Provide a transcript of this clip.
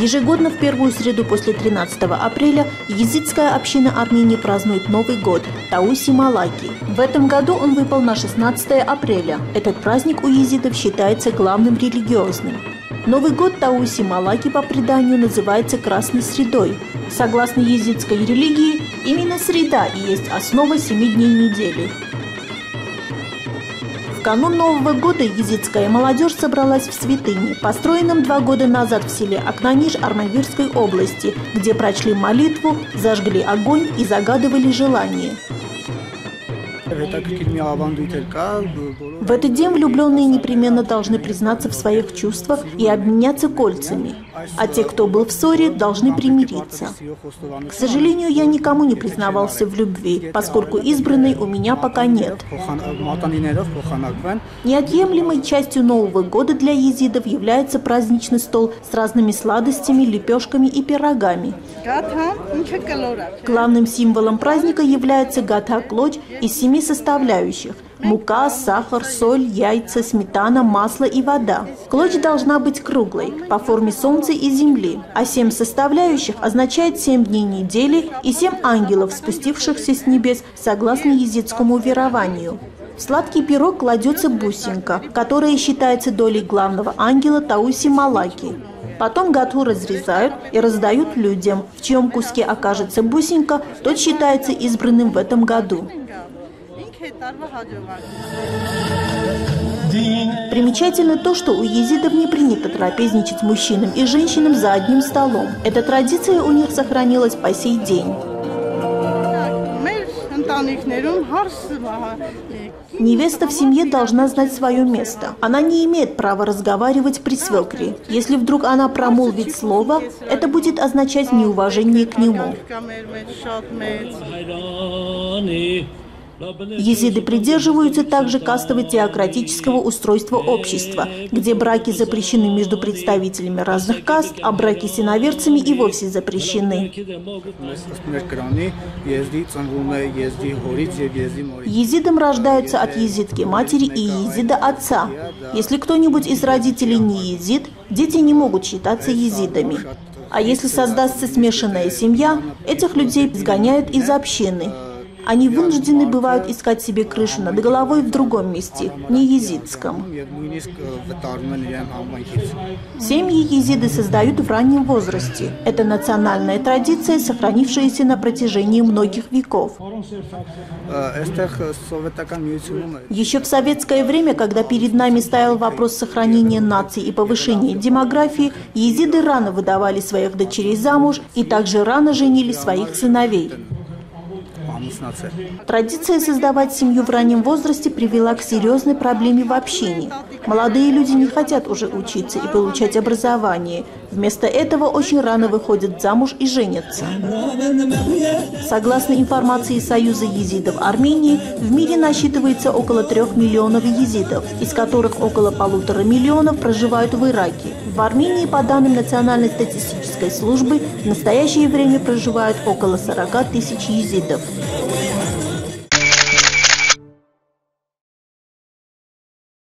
Ежегодно в первую среду после 13 апреля езидская община Армении празднует Новый год – Тауси-Малаки. В этом году он выпал на 16 апреля. Этот праздник у езидов считается главным религиозным. Новый год Тауси-Малаки по преданию называется Красной средой. Согласно езидской религии, именно среда и есть основа 7 дней недели. В канун Нового года езидская молодежь собралась в святыне, построенном 2 года назад в селе Акнаниш Армавирской области, где прочли молитву, зажгли огонь и загадывали желания. В этот день влюбленные непременно должны признаться в своих чувствах и обменяться кольцами, а те, кто был в ссоре, должны примириться. К сожалению, я никому не признавался в любви, поскольку избранной у меня пока нет. Неотъемлемой частью Нового года для езидов является праздничный стол с разными сладостями, лепешками и пирогами. Главным символом праздника является гатха-клоч из 7 составляющих – мука, сахар, соль, яйца, сметана, масло и вода. Клоч должна быть круглой, по форме солнца и земли, а 7 составляющих означает 7 дней недели и 7 ангелов, спустившихся с небес, согласно езидскому верованию. В сладкий пирог кладется бусинка, которая считается долей главного ангела Тауси-Малаки. Потом гатху разрезают и раздают людям. В чьем куске окажется бусинка, тот считается избранным в этом году. Примечательно то, что у езидов не принято трапезничать мужчинам и женщинам за одним столом. Эта традиция у них сохранилась по сей день. Невеста в семье должна знать свое место. Она не имеет права разговаривать при свекре. Если вдруг она промолвит слово, это будет означать неуважение к нему. Езиды придерживаются также кастово-теократического устройства общества, где браки запрещены между представителями разных каст, а браки с иноверцами и вовсе запрещены. Езидом рождаются от езидки матери и езида отца. Если кто-нибудь из родителей не езид, дети не могут считаться езидами. А если создастся смешанная семья, этих людей сгоняют из общины. Они вынуждены бывают искать себе крышу над головой в другом месте, не езидском. Семьи езиды создают в раннем возрасте. Это национальная традиция, сохранившаяся на протяжении многих веков. Еще в советское время, когда перед нами стоял вопрос сохранения нации и повышения демографии, езиды рано выдавали своих дочерей замуж и также рано женили своих сыновей. Традиция создавать семью в раннем возрасте привела к серьезной проблеме в общине. Молодые люди не хотят уже учиться и получать образование. Вместо этого очень рано выходят замуж и женятся. Согласно информации Союза езидов Армении, в мире насчитывается около 3 миллионов езидов, из которых около 1,5 миллиона проживают в Ираке. В Армении, по данным Национальной статистической службы, в настоящее время проживают около 40 тысяч езидов.